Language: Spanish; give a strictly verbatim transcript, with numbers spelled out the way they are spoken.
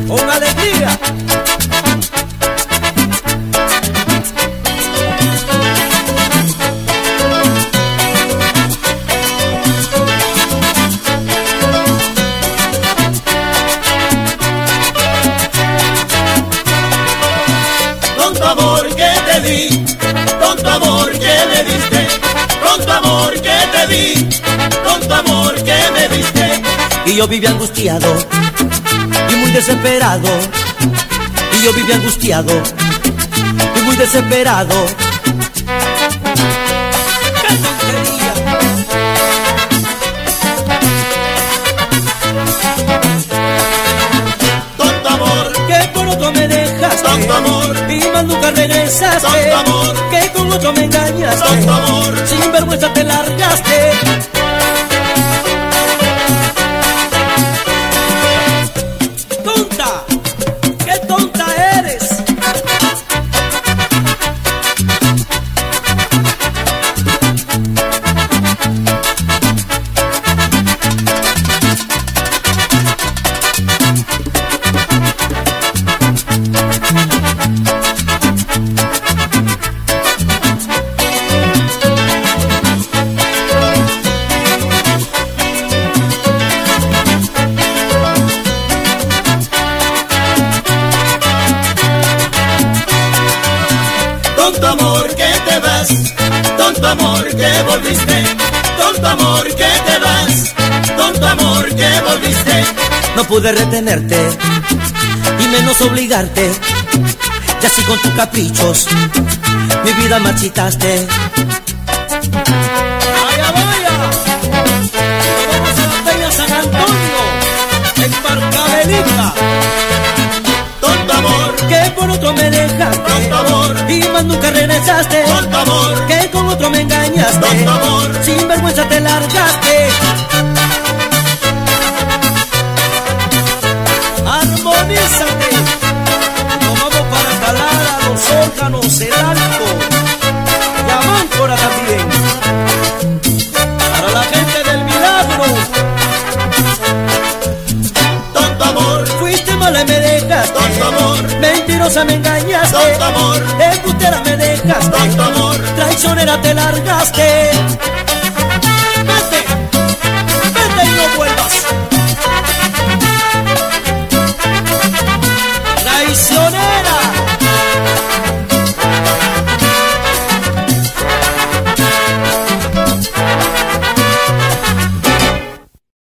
con alegría. Con tu amor que te di, con tu amor que me diste, con tu amor que te di, con tu amor que me diste. Y yo vivía angustiado y muy desesperado, y yo vivía angustiado y muy desesperado. ¡Qué tontería! Tonto amor, Que con otro me dejaste, tonto amor, y más nunca regresaste. tonto amor, Que con otro me engañaste, tonto amor. sin vergüenza te largaste. ¡Tonta! ¡Qué tonta eres! Tonto amor que te vas, tonto amor que volviste, tonto amor que te vas, tonto amor que volviste. No pude retenerte y menos obligarte, y así con tus caprichos mi vida marchitaste. ¡Vaya, vaya! Vamos a la Peña San Antonio, en Marcabelica. Tonto amor, Que por otro me dejaste, tonto amor, y más nunca regresaste. tonto amor, Que con otro me engañaste, tonto amor. sin vergüenza te largaste. Armonízate. Nos vamos para calar a los órganos, el alto y a Máncora también. Para la gente del Milagro. Tonto amor, Fuiste mala y me dejaste, tonto amor, mentirosa me engañaste, tonto amor, embustera me dejaste, tonto amor. traicionera te largaste.